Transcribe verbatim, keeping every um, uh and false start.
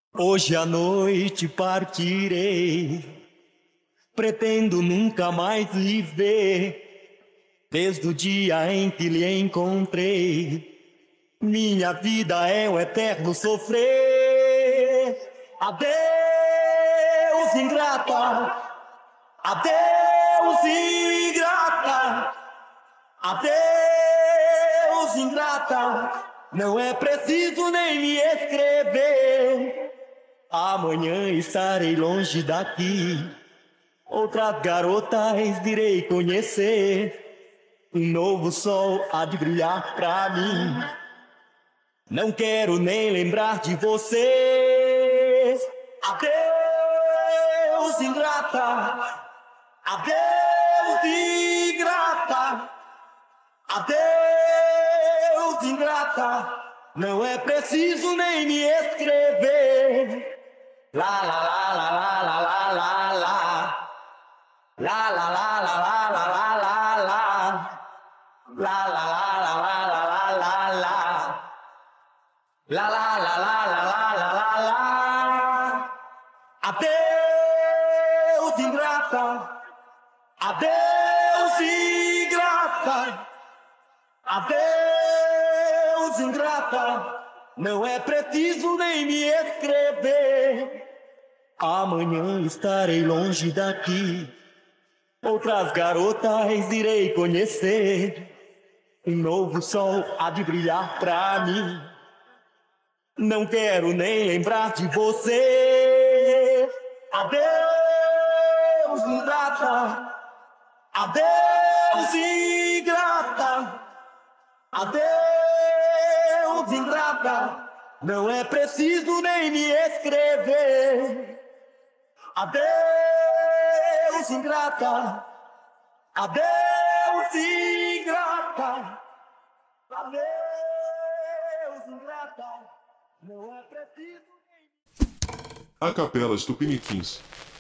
Hoje à noite partirei, pretendo nunca mais lhe ver. Desde o dia em que lhe encontrei, minha vida é um eterno sofrer. Adeus, ingrata. Adeus, ingrata. Adeus, ingrata. Não é preciso nem me escrever. Amanhã estarei longe daqui. Outras garotas direi conhecer. Um novo sol há de brilhar pra mim. Não quero nem lembrar de você. Adeus, ingrata. Adeus, ingrata. Adeus, ingrata. Não é preciso nem me escrever. La la la la la la la la la. La la la la la la la la la. La la la la la la la la la. La la la la la la la la la. Adeus, ingrata. Adeus, ingrata. Adeus, ingrata. Não é preciso nem me escrever. Amanhã estarei longe daqui. Outras garotas irei conhecer. Um novo sol há de brilhar pra mim. Não quero nem lembrar de você. Adeus, ingrata. Adeus, ingrata. Adeus, ingrata. Não é preciso nem me escrever. Adeus, ingrata. Adeus, ingrata. Adeus, ingrata. Não é preciso nem... A Capelas Tupiniquins.